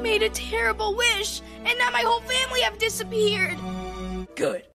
made a terrible wish, and now my whole family have disappeared. Good.